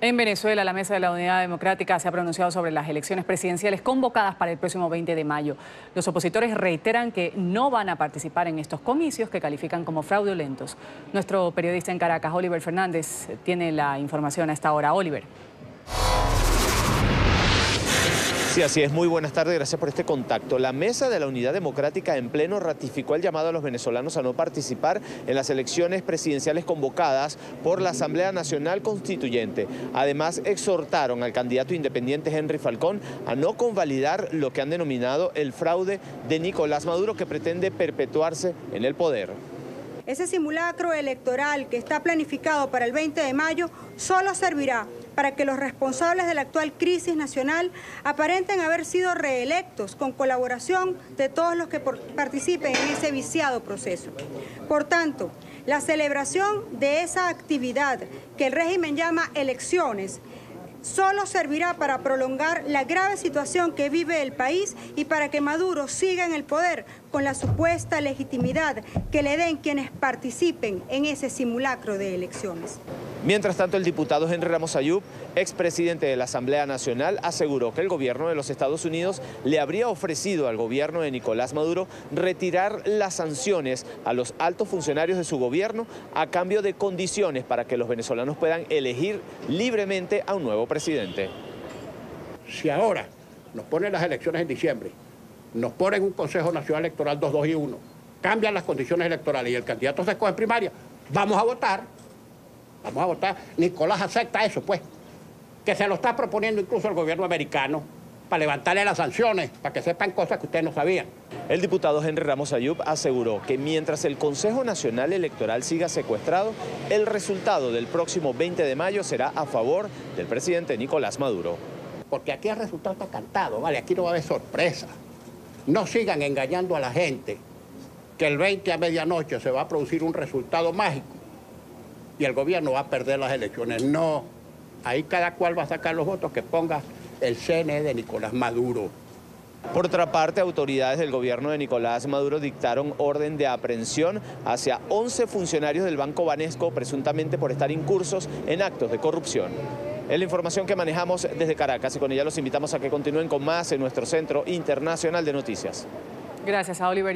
En Venezuela, la Mesa de la Unidad Democrática se ha pronunciado sobre las elecciones presidenciales convocadas para el próximo 20 de mayo. Los opositores reiteran que no van a participar en estos comicios que califican como fraudulentos. Nuestro periodista en Caracas, Oliver Fernández, tiene la información a esta hora. Oliver. Sí, así es. Muy buenas tardes, gracias por este contacto. La Mesa de la Unidad Democrática en pleno ratificó el llamado a los venezolanos a no participar en las elecciones presidenciales convocadas por la Asamblea Nacional Constituyente. Además, exhortaron al candidato independiente Henry Falcón a no convalidar lo que han denominado el fraude de Nicolás Maduro, que pretende perpetuarse en el poder. Ese simulacro electoral que está planificado para el 20 de mayo solo servirá para que los responsables de la actual crisis nacional aparenten haber sido reelectos con colaboración de todos los que participen en ese viciado proceso. Por tanto, la celebración de esa actividad que el régimen llama elecciones solo servirá para prolongar la grave situación que vive el país y para que Maduro siga en el poder con la supuesta legitimidad que le den quienes participen en ese simulacro de elecciones. Mientras tanto, el diputado Henry Ramos Ayub, expresidente de la Asamblea Nacional, aseguró que el gobierno de los Estados Unidos le habría ofrecido al gobierno de Nicolás Maduro retirar las sanciones a los altos funcionarios de su gobierno a cambio de condiciones para que los venezolanos puedan elegir libremente a un nuevo presidente. Si ahora nos ponen las elecciones en diciembre, nos ponen un Consejo Nacional Electoral 2, 2 y 1, cambian las condiciones electorales y el candidato se escoge en primaria, vamos a votar. Vamos a votar. Nicolás acepta eso, pues, que se lo está proponiendo incluso el gobierno americano para levantarle las sanciones, para que sepan cosas que ustedes no sabían. El diputado Henry Ramos Ayub aseguró que mientras el Consejo Nacional Electoral siga secuestrado, el resultado del próximo 20 de mayo será a favor del presidente Nicolás Maduro. Porque aquí el resultado está cantado, ¿vale? Aquí no va a haber sorpresa. No sigan engañando a la gente que el 20 a medianoche se va a producir un resultado mágico y el gobierno va a perder las elecciones. No, ahí cada cual va a sacar los votos que ponga el CNE de Nicolás Maduro. Por otra parte, autoridades del gobierno de Nicolás Maduro dictaron orden de aprehensión hacia 11 funcionarios del Banco Banesco, presuntamente por estar incursos en actos de corrupción. Es la información que manejamos desde Caracas y con ella los invitamos a que continúen con más en nuestro Centro Internacional de Noticias. Gracias a Oliver.